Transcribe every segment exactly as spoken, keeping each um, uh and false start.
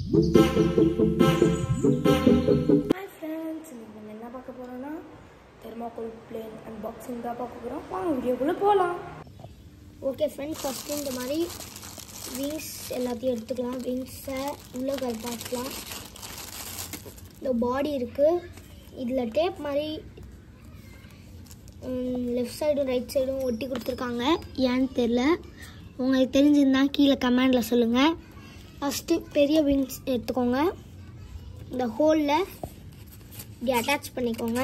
Hi friends, இன்னைக்கு நம்ம என்ன பார்க்க போகிறோன்னா தெர்மாக்கோல் பிளேன் அன்பாக்சிங் தான் பார்க்க போகிறோம். வாங்க வீடியோக்குள்ளே போகலாம். ஓகே ஃப்ரெண்ட்ஸ், ஃபஸ்ட்டு இந்த மாதிரி விங்ஸ் எல்லாத்தையும் எடுத்துக்கலாம். விங்ஸை உள்ளே கழட்டாக்கலாம். இந்த பாடி இருக்குது. இதில் டேப் மாதிரி லெஃப்ட் சைடும் ரைட் சைடும் ஒட்டி கொடுத்துருக்காங்க. ஏன்னு தெரில, உங்களுக்கு தெரிஞ்சிருந்தா கீழே கமெண்டில் சொல்லுங்கள். ஃபஸ்ட்டு பெரிய விங்ஸ் எடுத்துக்கோங்க. இந்த ஹோலில் இப்படி அட்டாச் பண்ணிக்கோங்க.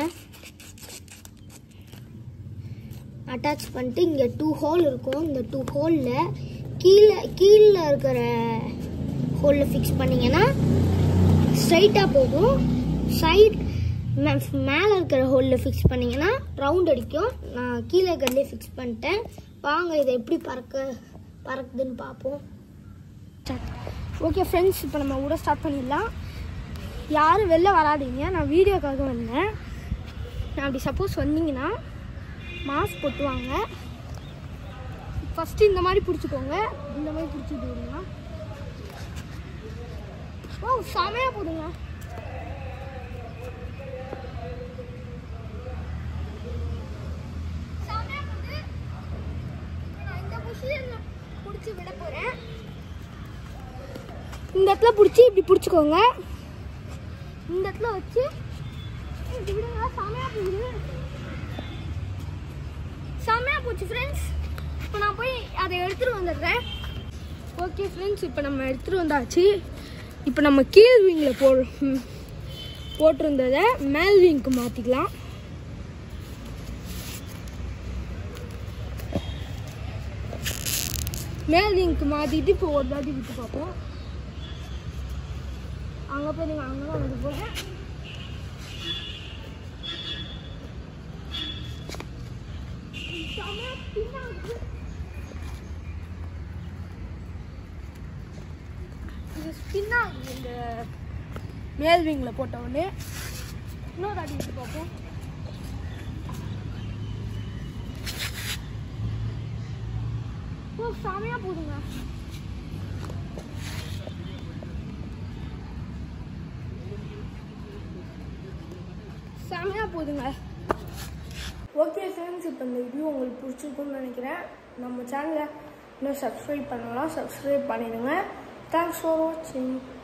அட்டாச் பண்ணிட்டு இங்கே டூ ஹோல் இருக்கும். இந்த டூ ஹோலில் கீழே கீழே இருக்கிற ஹோலில் ஃபிக்ஸ் பண்ணிங்கன்னா ஸ்ட்ரைட்டாக போகும். சைட் மேலே இருக்கிற ஹோலில் ஃபிக்ஸ் பண்ணிங்கன்னா ரவுண்ட் அடிக்கும். நான் கீழே இருக்கிறதுலே ஃபிக்ஸ் பண்ணிட்டேன். வாங்க இதை எப்படி பறக்க பறக்குதுன்னு பார்ப்போம். ஓகே ஃப்ரெண்ட்ஸ், இப்போ நம்ம கூட ஸ்டார்ட் பண்ணிடலாம். யாரும் வெளில வராதீங்க, நான் வீடியோக்காக வந்தேன். நான் அப்படி சப்போஸ் வந்தீங்கன்னா மாஸ்க் போட்டுவாங்க. ஃபஸ்ட்டு இந்த மாதிரி பிடிச்சிக்கோங்க. இந்த மாதிரி பிடிச்சிட்டு விடுங்க. ஓ, செமையாக போடுங்க. விட போகிறேன். இந்த இடத்துல பிடிச்சி இப்படி பிடிச்சிக்கோங்க. இந்த இடத்துல வச்சு இப்படி விடுங்க. செமையாக போகுது. செமையாக போச்சு ஃப்ரெண்ட்ஸ். இப்போ நான் போய் அதை எடுத்துகிட்டு வந்துடுறேன். ஓகே ஃப்ரெண்ட்ஸ், இப்போ நம்ம எடுத்துகிட்டு வந்தாச்சு. இப்போ நம்ம கீழ் விங்கில் போ போட்டிருந்ததை மேல் விங்க்கு மாற்றிக்கலாம். மேல் விங்க்கு மாற்றிட்டு இப்போ ஒரு தாட்டி விட்டு பார்ப்போம். அங்கே போய் நீங்கள் அங்கே தான் வந்து போகிறேன். இது ஸ்பின் ஆகுது. இந்த மேல் விங்கில் போட்ட உடனே இன்னொரு தாட்டி விட்டு பார்ப்போம். ஓ, செமையாக போதுங்க. செமையாக போதுங்க. ஓகே ஃப்ரெண்ட்ஸ், இப்போ இந்த வீடியோ உங்களுக்கு பிடிச்சிருக்குன்னு நினைக்கிறேன். நம்ம சேனலை இன்னும் சப்ஸ்கிரைப் பண்ணலாம், சப்ஸ்கிரைப் பண்ணிடுங்க. தேங்க்ஸ் ஃபார் வாட்சிங்.